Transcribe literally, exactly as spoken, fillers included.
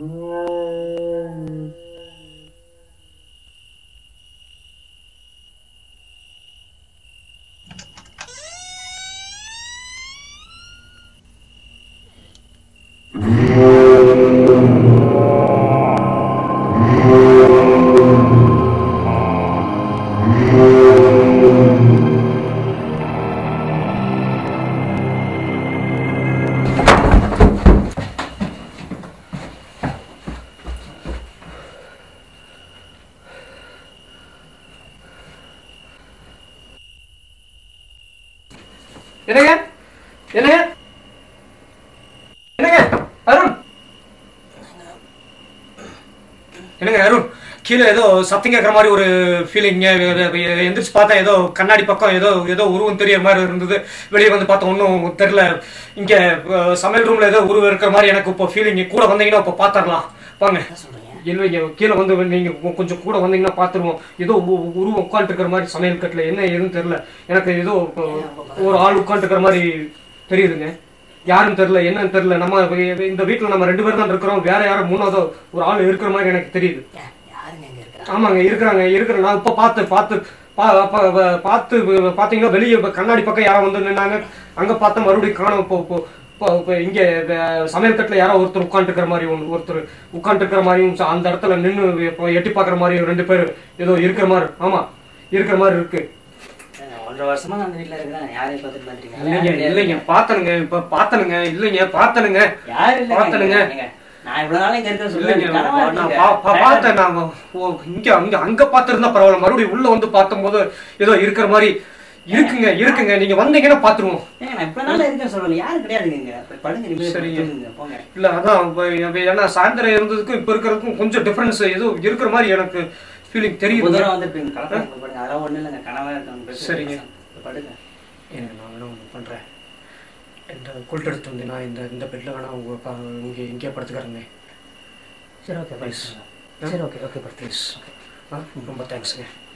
என்னங்க என்னங்க என்னங்க அருண் என்னங்க அருண் கீழே ஏதோ சத்தம் கேட்குற மாதிரி ஒரு ஃபீலிங்க. எந்திரிச்சு பார்த்தா ஏதோ கண்ணாடி பக்கம் ஏதோ ஏதோ உருவம் தெரிய மாதிரி இருந்தது. வெளியே வந்து பார்த்தா ஒன்றும் தெரில. இங்கே சமையல் ரூமில் ஏதோ உருவம் இருக்கிற மாதிரி எனக்கு இப்போ ஃபீலிங். கூட வந்தீங்கன்னா இப்போ பார்த்துடலாம் வாங்க. இல்லைங்க கீழே வந்து நீங்கள் கொஞ்சம் கூட வந்தீங்கன்னா பார்த்துருவோம். ஏதோ உருவம் உட்காந்துருக்கிற மாதிரி சமையல் கட்டில் என்ன எதுவும் தெரில. எனக்கு ஏதோ ஒரு ஆள் உட்காந்துருக்கிற மாதிரி தெரியுதுங்க. யாரும் தெரில என்னன்னு தெரில. நம்ம இந்த வீட்டில் நம்ம ரெண்டு பேர் தான் இருக்கிறோம். வேற யாரும் மூணாவதோ ஒரு ஆள் இருக்கிற மாதிரி எனக்கு தெரியுது. ஆமாங்க இருக்கிறாங்க இருக்கிற நான் இப்போ பார்த்து பார்த்து பார்த்து பார்த்தீங்கன்னா வெளியே கண்ணாடி பக்கம் யாரும் வந்து நின்னாங்க. அங்கே பார்த்தா மறுபடியும் காணும். இப்போ இப்போ இப்போ இங்கே சமையல் கட்டில் யாரோ ஒருத்தர் உட்காந்துருக்கிற மாதிரி ஒன்று ஒருத்தர் உட்காந்துருக்கிற மாதிரியும் அந்த இடத்துல நின்று இப்போ எட்டி பார்க்குற மாதிரியும் ரெண்டு பேர் ஏதோ இருக்கிற மாதிரி. ஆமாம் இருக்கிற மாதிரி இருக்கு. ஒன்றரை வருஷமா அந்த வீட்டில் இருக்கிறேன். யாரையும் பார்த்துட்டு பார்த்துருக்கீங்க? இல்லைங்க இல்லைங்க பார்த்தனுங்க இப்போ பார்த்தனுங்க இல்லைங்க பார்த்தனுங்க யாரு பார்த்தனுங்க. நான் இவ்வளவு நாள் இங்க இருக்க சொல்லுங்க பார்த்தேன். நான் இங்க அங்க அங்க பார்த்துருந்தா பரவாயில்ல. மறுபடியும் உள்ள வந்து பார்த்தம்போது ஏதோ இருக்கிற மாதிரி இருக்குங்க இருக்குங்க. நீங்க வந்தீங்கன்னா பாத்துருவோம். நான் இவ்வளவு நாள் இருக்கேன் சொல்லுங்க. யாரும் கிடையாதுங்க. படுங்க. சரிங்க போங்க. இல்ல அதான் ஏன்னா சாயந்தரம் இருந்ததுக்கும் இப்ப இருக்கிறதுக்கும் கொஞ்சம் டிஃபரன்ஸ் ஏதோ இருக்கிற மாதிரி எனக்கு ஃபீலிங் தெரியுது. தூரம் வந்துருப்பீங்க. கலப்பாங்க பாருங்க. அதெல்லாம் ஒண்ணு இல்லைங்க. கனவா இருக்காங்க. சரிங்க படுங்க. எனக்கு நான் வேணா ஒன்று பண்றேன். இந்த குல்ட் எடுத்து வந்து நான் இந்த இந்த பெட்டில் வேணா உங்க இங்கே இங்கே படுத்துக்கிறேங்க. சரி ஓகே ப்ளீஸ். சரி ஓகே ஓகே ப்ளீஸ். ஆ ரொம்ப தேங்க்ஸுங்க.